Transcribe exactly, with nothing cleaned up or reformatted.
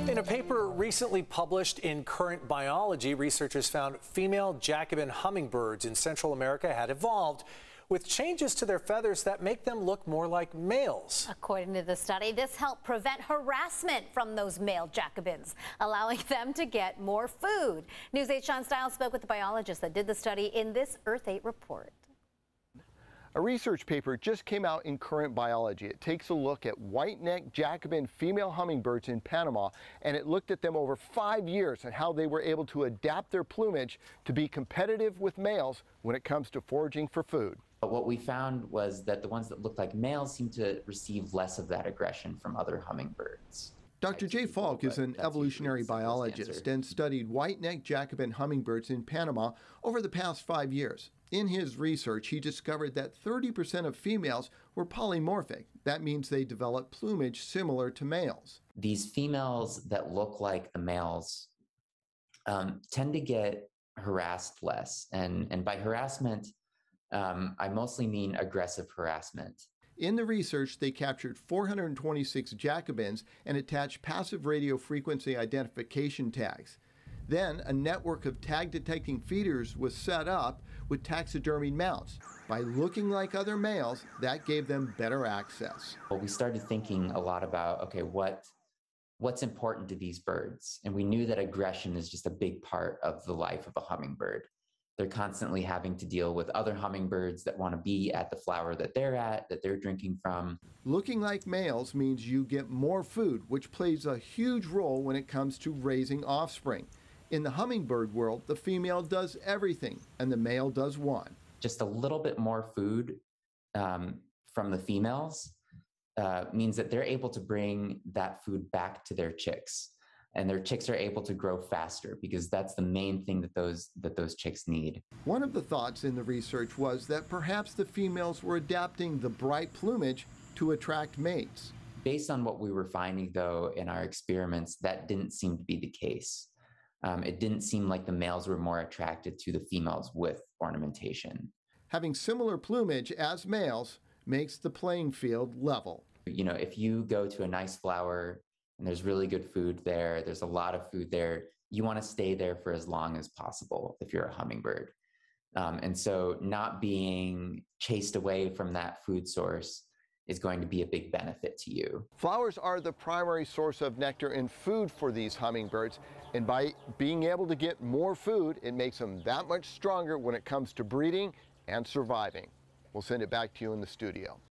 In a paper recently published in Current Biology, researchers found female Jacobin hummingbirds in Central America had evolved with changes to their feathers that make them look more like males. According to the study, this helped prevent harassment from those male Jacobins, allowing them to get more food. News eight's Sean Stiles spoke with the biologist that did the study in this Earth eight report. A research paper just came out in Current Biology. It takes a look at white-necked Jacobin female hummingbirds in Panama, and it looked at them over five years and how they were able to adapt their plumage to be competitive with males when it comes to foraging for food. But what we found was that the ones that looked like males seemed to receive less of that aggression from other hummingbirds. Doctor Jay Falk is an evolutionary biologist and studied white-necked Jacobin hummingbirds in Panama over the past five years. In his research, he discovered that thirty percent of females were polymorphic. That means they develop plumage similar to males. These females that look like the males um, tend to get harassed less. And, and by harassment, um, I mostly mean aggressive harassment. In the research, they captured four hundred twenty-six Jacobins and attached passive radio frequency identification tags. Then a network of tag-detecting feeders was set up with taxidermied mounts. By looking like other males, that gave them better access. Well, we started thinking a lot about, okay, what, what's important to these birds? And we knew that aggression is just a big part of the life of a hummingbird. They're constantly having to deal with other hummingbirds that want to be at the flower that they're at, that they're drinking from. Looking like males means you get more food, which plays a huge role when it comes to raising offspring. In the hummingbird world, the female does everything and the male does one. Just a little bit more food um, from the females uh, means that they're able to bring that food back to their chicks. And their chicks are able to grow faster because that's the main thing that those, that those chicks need. One of the thoughts in the research was that perhaps the females were adapting the bright plumage to attract mates. Based on what we were finding, though, in our experiments, that didn't seem to be the case. Um, it didn't seem like the males were more attracted to the females with ornamentation. Having similar plumage as males makes the playing field level. You know, if you go to a nice flower and there's really good food there, there's a lot of food there, you want to stay there for as long as possible if you're a hummingbird. Um, and so not being chased away from that food source is going to be a big benefit to you. Flowers are the primary source of nectar and food for these hummingbirds, and by being able to get more food, it makes them that much stronger when it comes to breeding and surviving. We'll send it back to you in the studio.